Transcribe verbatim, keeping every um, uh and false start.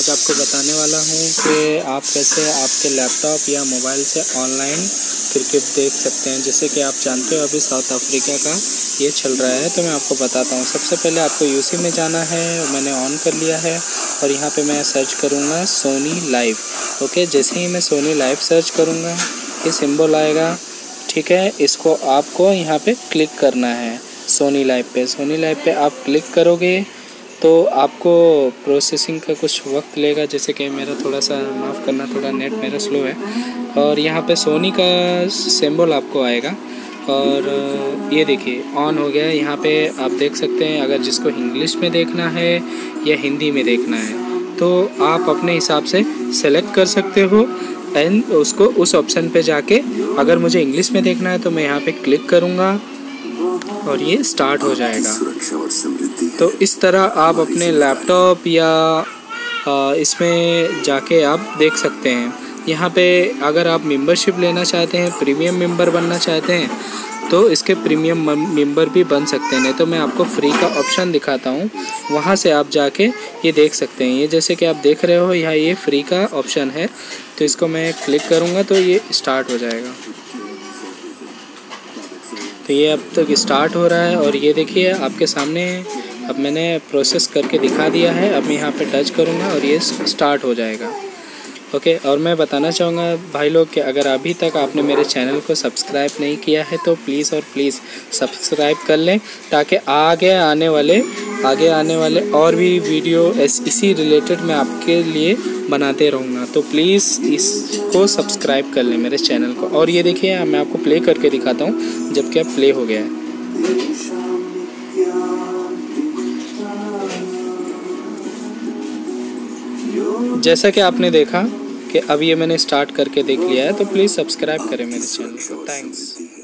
आज आपको बताने वाला हूँ कि आप कैसे आपके लैपटॉप या मोबाइल से ऑनलाइन क्रिकेट देख सकते हैं। जैसे कि आप जानते हो अभी साउथ अफ्रीका का ये चल रहा है, तो मैं आपको बताता हूँ। सबसे पहले आपको यूसी में जाना है, मैंने ऑन कर लिया है और यहाँ पे मैं सर्च करूँगा सोनी लाइव। ओके, जैसे ही मैं सोनी लाइव सर्च करूँगा ये सिंबल आएगा, ठीक है। इसको आपको यहाँ पे क्लिक करना है सोनी लाइव पे। सोनी लाइव पे आप क्लिक करोगे तो आपको प्रोसेसिंग का कुछ वक्त लेगा, जैसे कि मेरा थोड़ा सा माफ़ करना, थोड़ा नेट मेरा स्लो है। और यहाँ पे सोनी का सिंबल आपको आएगा और ये देखिए ऑन हो गया है। यहाँ पे आप देख सकते हैं, अगर जिसको इंग्लिश में देखना है या हिंदी में देखना है तो आप अपने हिसाब से सेलेक्ट कर सकते हो एंड उसको उस ऑप्शन पे जाके, अगर मुझे इंग्लिश में देखना है तो मैं यहाँ पे क्लिक करूँगा और ये स्टार्ट हो जाएगा। तो इस तरह आप अपने लैपटॉप या इसमें जाके आप देख सकते हैं। यहाँ पे अगर आप मेंबरशिप लेना चाहते हैं, प्रीमियम मेंबर बनना चाहते हैं तो इसके प्रीमियम मेंबर भी बन सकते हैं। नहीं तो मैं आपको फ्री का ऑप्शन दिखाता हूँ, वहाँ से आप जाके ये देख सकते हैं। ये जैसे कि आप देख रहे हो यहाँ ये फ्री का ऑप्शन है, तो इसको मैं क्लिक करूँगा तो ये स्टार्ट हो जाएगा। तो ये अब तक स्टार्ट हो रहा है और ये देखिए आपके सामने अब मैंने प्रोसेस करके दिखा दिया है। अब मैं यहाँ पे टच करूँगा और ये स्टार्ट हो जाएगा। ओके, और मैं बताना चाहूँगा भाई लोग कि अगर अभी तक आपने मेरे चैनल को सब्सक्राइब नहीं किया है तो प्लीज़ और प्लीज़ सब्सक्राइब कर लें, ताकि आगे आने वाले आगे आने वाले और भी वीडियो इसी रिलेटेड मैं आपके लिए बनाते रहूँगा। तो प्लीज़ इसको सब्सक्राइब कर लें मेरे चैनल को। और ये देखिए मैं आपको प्ले करके दिखाता हूँ, जबकि अब प्ले हो गया है। जैसा कि आपने देखा कि अब ये मैंने स्टार्ट करके देख लिया है, तो प्लीज़ सब्सक्राइब करें मेरे चैनल को। थैंक्स।